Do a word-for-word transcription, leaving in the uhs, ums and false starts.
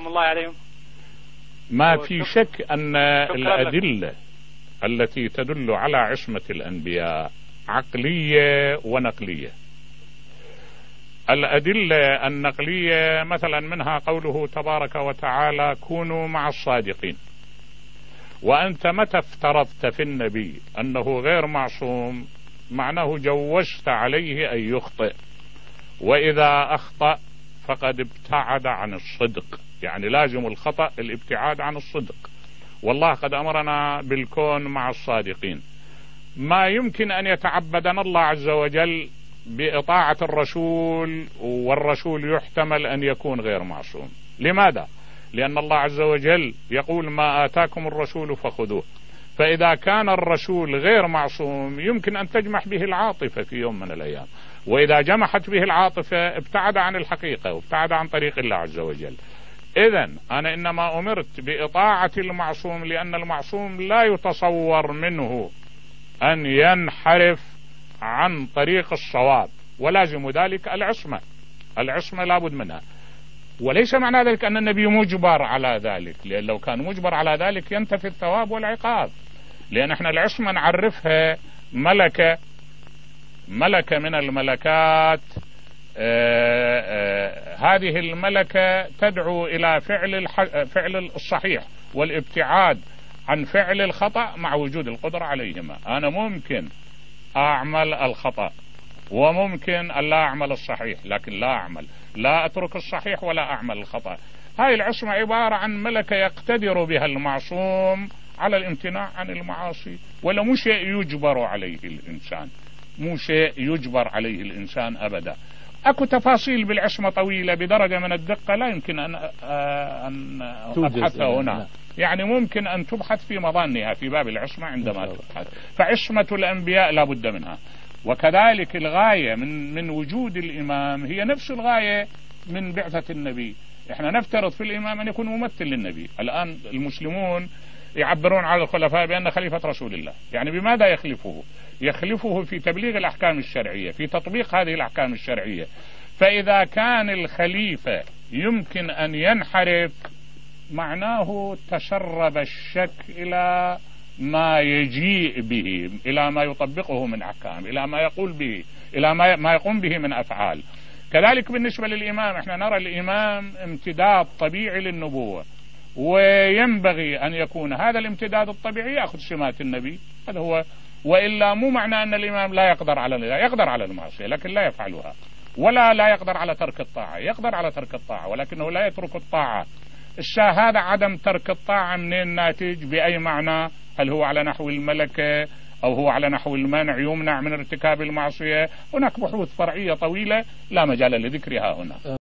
رحمة الله عليهم. ما في شك أن الأدلة التي تدل على عصمة الأنبياء عقلية ونقلية. الأدلة النقلية مثلا منها قوله تبارك وتعالى كونوا مع الصادقين. وأنت متى افترضت في النبي أنه غير معصوم معناه جوزت عليه أن يخطئ، وإذا أخطأ فقد ابتعد عن الصدق، يعني لازم الخطأ الابتعاد عن الصدق. والله قد أمرنا بالكون مع الصادقين. ما يمكن أن يتعبدنا الله عز وجل بإطاعة الرسول، والرسول يحتمل أن يكون غير معصوم. لماذا؟ لأن الله عز وجل يقول ما آتاكم الرسول فخذوه. فإذا كان الرسول غير معصوم يمكن أن تجمح به العاطفة في يوم من الأيام، وإذا جمحت به العاطفة ابتعد عن الحقيقة وابتعد عن طريق الله عز وجل. إذن أنا إنما أمرت بإطاعة المعصوم لأن المعصوم لا يتصور منه أن ينحرف عن طريق الصواب، ولازم ذلك العصمة. العصمة لابد منها، وليس معنى ذلك أن النبي مجبر على ذلك، لأن لو كان مجبر على ذلك ينتفي الثواب والعقاب. لأن احنا العصمة نعرفها ملكة ملكة من الملكات. آآ آآ هذه الملكة تدعو إلى فعل فعل الصحيح والابتعاد عن فعل الخطأ مع وجود القدرة عليهما. أنا ممكن أعمل الخطأ وممكن أن لا أعمل الصحيح، لكن لا أعمل لا أترك الصحيح ولا أعمل الخطأ. هاي العصمة عبارة عن ملكة يقتدر بها المعصوم على الامتناع عن المعاصي، ولا مو شيء يجبر عليه الإنسان، مو شيء يجبر عليه الإنسان أبدا. أكو تفاصيل بالعصمة طويلة بدرجة من الدقة لا يمكن أن أن أبحثها هنا، يعني ممكن أن تبحث في مظانها في باب العصمة عندما تبحث. فعصمة الأنبياء لا بد منها، وكذلك الغاية من من وجود الإمام هي نفس الغاية من بعثة النبي. احنا نفترض في الإمام أن يكون ممثل للنبي. الآن المسلمون يعبرون على الخلفاء بأن خليفة رسول الله، يعني بماذا يخلفه؟ يخلفه في تبليغ الأحكام الشرعية، في تطبيق هذه الأحكام الشرعية. فإذا كان الخليفة يمكن أن ينحرف معناه تسرب الشك إلى ما يجيء به، إلى ما يطبقه من أحكام، إلى ما يقول به، إلى ما ما يقوم به من أفعال. كذلك بالنسبة للإمام، احنا نرى الإمام امتداد طبيعي للنبوة، وينبغي أن يكون هذا الامتداد الطبيعي يأخذ سمات النبي. هذا هو. وإلا مو معنى أن الإمام لا يقدر على لا يقدر على المعصية لكن لا يفعلها، ولا لا يقدر على ترك الطاعة، يقدر على ترك الطاعة ولكنه لا يترك الطاعة. هذا عدم ترك الطاعة منين ناتج؟ بأي معنى؟ هل هو على نحو الملكة أو هو على نحو المنع، يمنع من ارتكاب المعصية؟ هناك بحوث فرعية طويلة لا مجال لذكرها هنا.